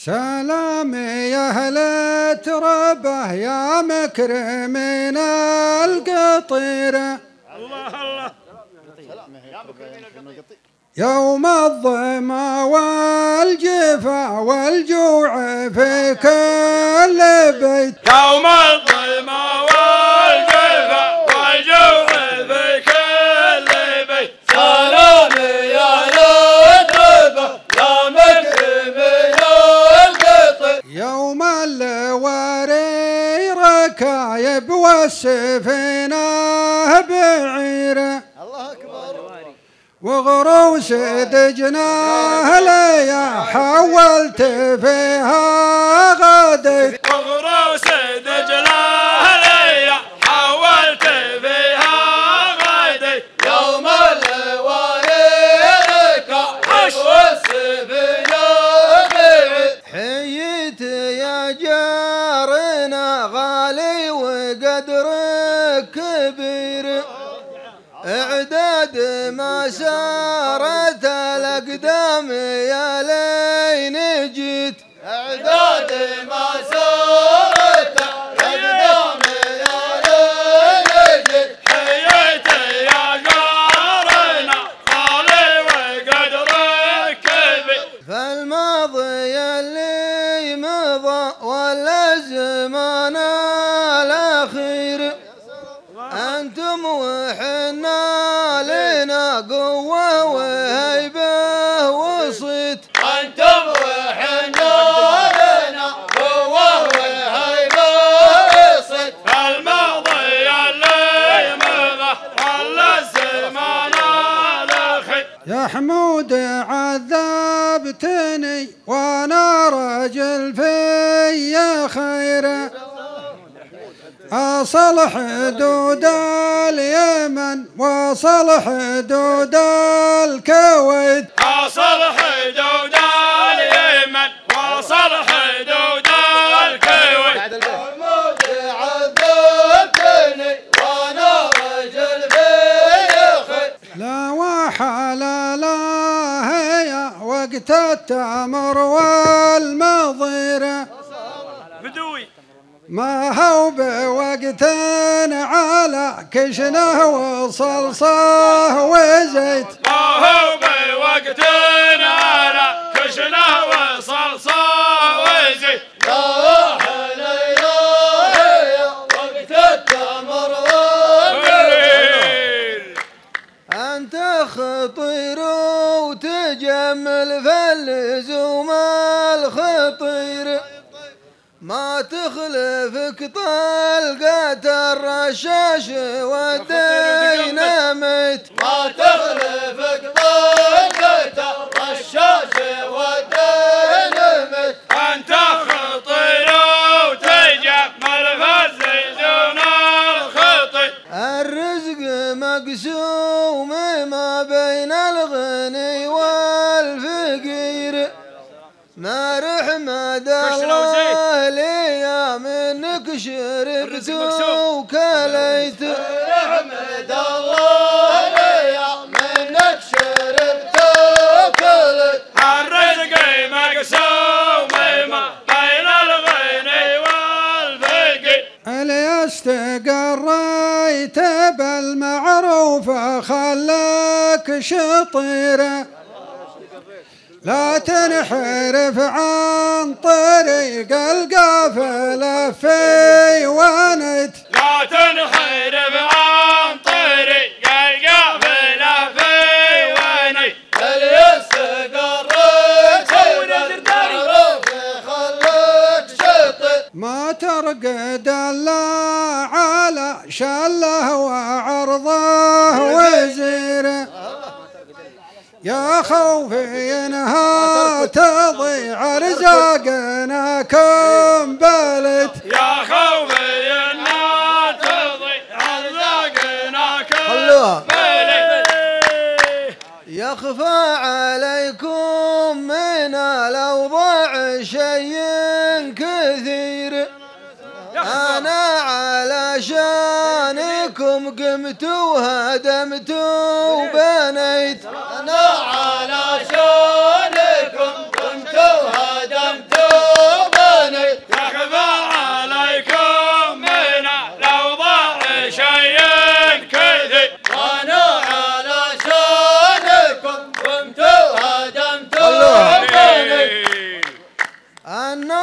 سلام يا أهل تربه يا مكرمين القطيرة. الله الله. يوم الظما والجفا والجوع في كل بيت. يوم الظما والجفا والجوع في كل بيت. سلام يا لطيبة يا مكرمين القطير. يوم الواري ركايب والسفينة بعيره. وغروس دجناه ليا حولت فيها غديت. وغروس دجناه ليا حولت فيها غديت. يوم الوالد والسفينة بعيد. حييت يا جارنا غالي وقدرك كبير. اعداد ما سارت الاقدام يا لين جيت. اعداد ما سارت الاقدام يا لين جيت. حييت يا جارنا غالي وقدرك كبير. فالماضي اللي مضى ولا الزمان الاخير. انتم وحنا لنا قوة وهيبة وصيت. أنتم وحنا لنا قوة وهيبة وصيت. الماضي اللي مضى ولا الزمان الأخير. يا حمود عذبتني وانا راجل في خيره. أصل حدود اليمن وصل حدود الكويت. أصل حدود اليمن وصل حدود الكويت. حمود عذبتني وأنا رجل في خير. لا وحال لا هي وقت التمر والمضيرة. بدوي ما هو بوقت على كشنه وصلصه وزيت. ما هو بوقت على كشنه وصلصه وزيت. لا حليلة هي وقت التمر والمضير. أنت خطير وتجمل في اللزوم الخطير. ما تخلفك طلقة الرشاش والديناميت. ما تخلفك طلقة الرشاش والديناميت. أنت خطير وتجمل في الزيتون الخطير. الرزق مقسوم ما بين الغني والفقير. ما رحمد الله لي منك شربت وكليت. رحمد الله لي منك شربت وكليت. الرزق مقسوم ما بين الغني والفقير. اللي استقريت بالمعروف خلك شطيره. لا تنحرف عن طريق القافلة في ونت. لا تنحرف عن طريق القافلة في ونت. اللي استقريت بالمعروف خلك شطير. ما ترقد الا على شله وعرضه وزيره. يا خوفي انها تضيع رزاقنا كمبلت. يا خوفي انها تضيع رزاقنا كمبلت. يخفى عليكم من الأوضاع شيء كثير. أنا علشانكم قمت وهدمت وبنيت. أنا علشانكم قمت وهدمت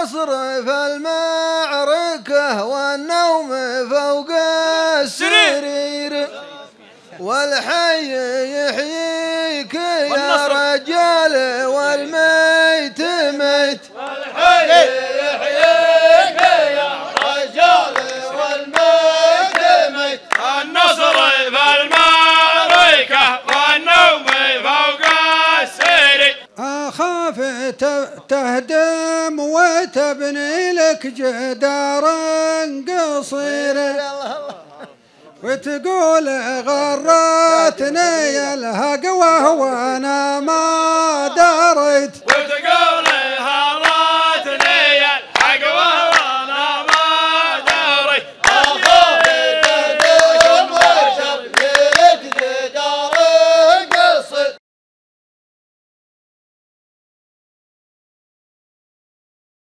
النصر في المعركة والنوم فوق السرير والحي يحييك يا رجال والميت ميت والحي يحييك يا رجال والميت ميت النصر في المعركة والنوم فوق السرير أخاف تهدم وتبني لك جدارا قصير وتقول غرتني الهقوة وانا ما دريت